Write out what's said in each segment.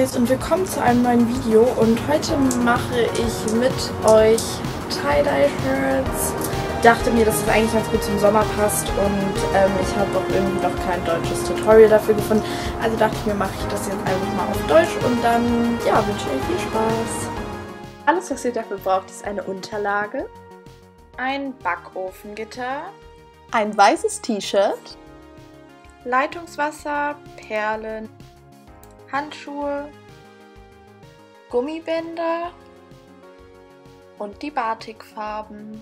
Guys und willkommen zu einem neuen Video und heute mache ich mit euch Tie-Dye-Shirts. Dachte mir, dass es eigentlich ganz gut zum Sommer passt und ich habe auch irgendwie noch kein deutsches Tutorial dafür gefunden. Also dachte ich mir, mache ich das jetzt einfach mal auf Deutsch und dann ja, wünsche ich euch viel Spaß. Alles, was ihr dafür braucht, ist eine Unterlage, ein Backofengitter, ein weißes T-Shirt, Leitungswasser, Perlen, Handschuhe, Gummibänder und die Batikfarben.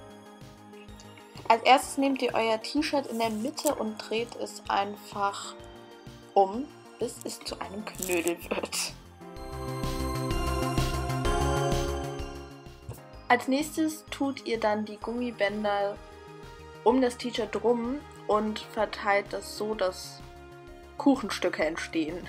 Als erstes nehmt ihr euer T-Shirt in der Mitte und dreht es einfach um, bis es zu einem Knödel wird. Als nächstes tut ihr dann die Gummibänder um das T-Shirt drum und verteilt das so, dass Kuchenstücke entstehen.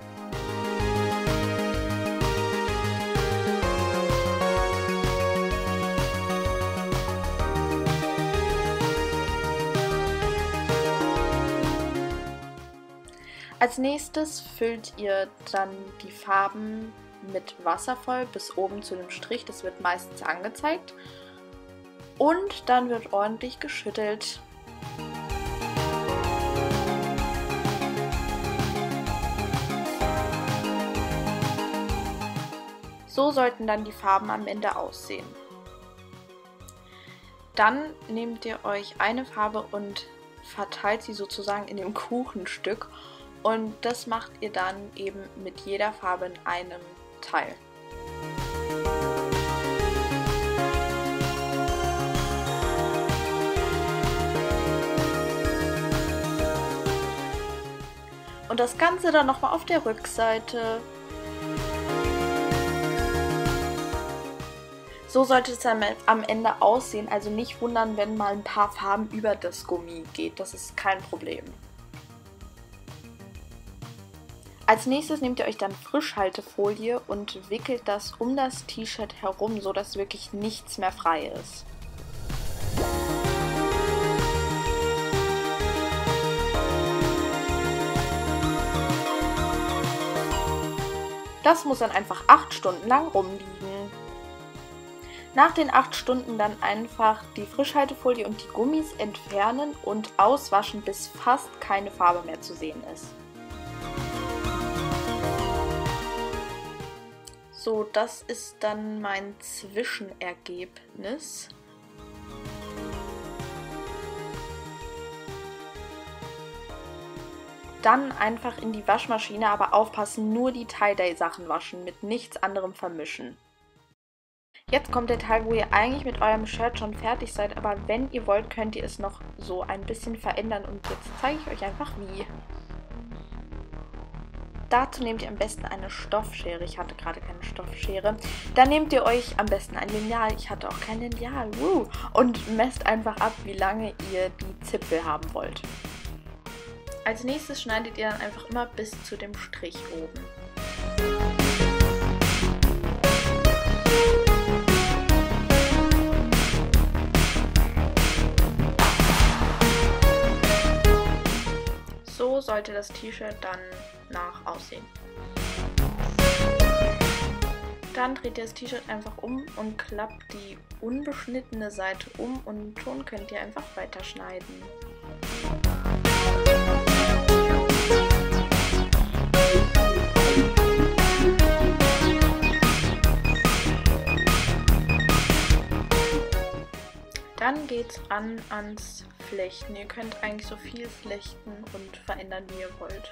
Als nächstes füllt ihr dann die Farben mit Wasser voll bis oben zu dem Strich, das wird meistens angezeigt. Und dann wird ordentlich geschüttelt. So sollten dann die Farben am Ende aussehen. Dann nehmt ihr euch eine Farbe und verteilt sie sozusagen in dem Kuchenstück. Und das macht ihr dann eben mit jeder Farbe in einem Teil. Und das Ganze dann nochmal auf der Rückseite. So sollte es dann am Ende aussehen, also nicht wundern, wenn mal ein paar Farben über das Gummi geht, das ist kein Problem. Als nächstes nehmt ihr euch dann Frischhaltefolie und wickelt das um das T-Shirt herum, sodass wirklich nichts mehr frei ist. Das muss dann einfach 8 Stunden lang rumliegen. Nach den 8 Stunden dann einfach die Frischhaltefolie und die Gummis entfernen und auswaschen, bis fast keine Farbe mehr zu sehen ist. So, das ist dann mein Zwischenergebnis. Dann einfach in die Waschmaschine, aber aufpassen, nur die Tie-Dye-Sachen waschen, mit nichts anderem vermischen. Jetzt kommt der Teil, wo ihr eigentlich mit eurem Shirt schon fertig seid, aber wenn ihr wollt, könnt ihr es noch so ein bisschen verändern und jetzt zeige ich euch einfach wie. Dazu nehmt ihr am besten eine Stoffschere. Ich hatte gerade keine Stoffschere. Dann nehmt ihr euch am besten ein Lineal. Ich hatte auch kein Lineal. Und messt einfach ab, wie lange ihr die Zipfel haben wollt. Als nächstes schneidet ihr dann einfach immer bis zu dem Strich oben. So sollte das T-Shirt dann aussehen. Dann dreht ihr das T-Shirt einfach um und klappt die unbeschnittene Seite um und schon könnt ihr einfach weiterschneiden. Dann geht's ans Flechten. Ihr könnt eigentlich so viel flechten und verändern, wie ihr wollt.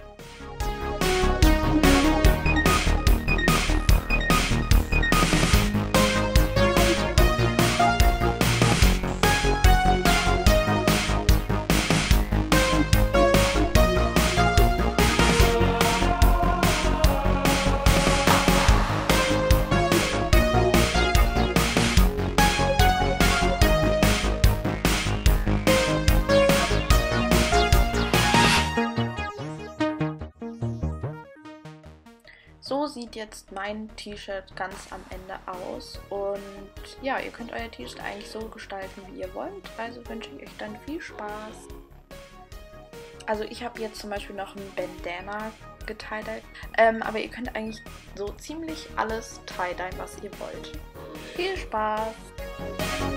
So sieht jetzt mein T-Shirt ganz am Ende aus und ja, ihr könnt euer T-Shirt eigentlich so gestalten, wie ihr wollt, also wünsche ich euch dann viel Spaß. Also ich habe jetzt zum Beispiel noch ein Bandana getie-dyed. Aber ihr könnt eigentlich so ziemlich alles tie-dye, was ihr wollt. Viel Spaß!